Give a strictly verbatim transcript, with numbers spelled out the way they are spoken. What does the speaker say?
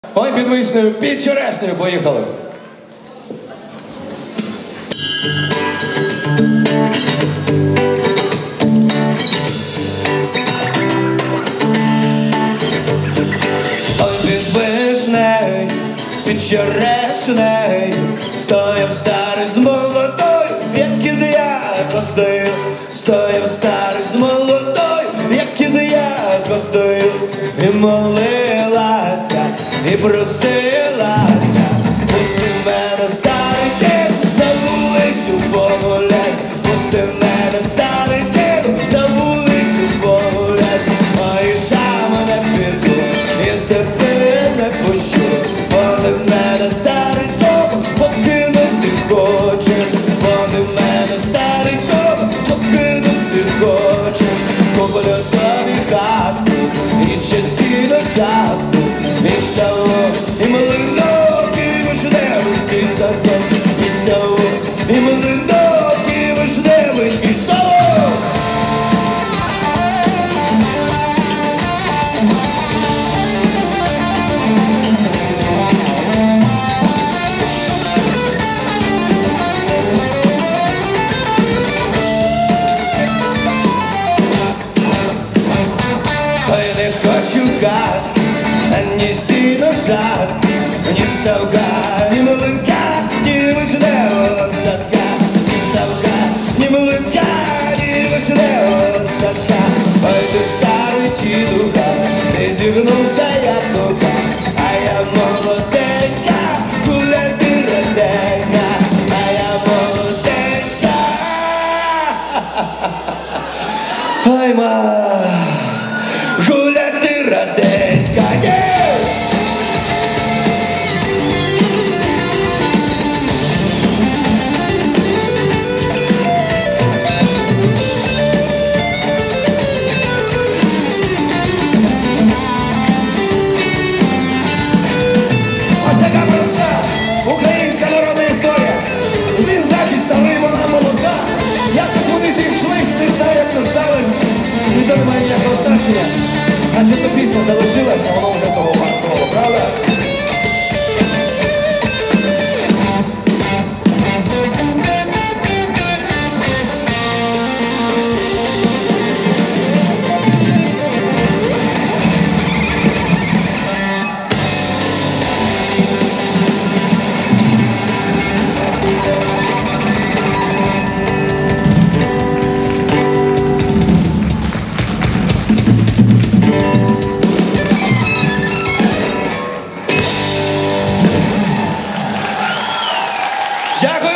Ой, під вишнею, під черешнею поїхали. Ой, під вишнею, під черешнею стояв старий з молодою, як із ягодою. Стояв старий з молодою, як із ягодою. І молилася, і просилася, пусти мене, старий дід, на вулицю погулять. Пусти мене, старий дід, на вулицю погулять. Ой, сам не піду, і тебе не пущу. Вони мене, старий дом, покинути хочеш. Вони мене, старий дом, покинути хочеш. Куплю тобі хатку, і ще сіно жатку, і ставок, і млинок, і вишневий, і садок, і ставок, і млинок, і вишневий, і ставок. Ой, не хочу хатки, ні сіно жатки, ні ставка, ні млинка, ні вишневого садка. Ні ставка, ні млинка, ні вишневого садка. Ой, ти старий дідуха, ти зігнувся ятуха, а я молоденька, гуляти раденька, а я молоденька. Ой, ма, гуляти раденька, є! Ось така проста українська народна історія. Він, значить, старий, вона молода. Якось вони зійшлись, не знаю, як не сталося. І то немає ніякого значення. Адже то пісня залишилася, воно вже того вартувало, правда? Дякую.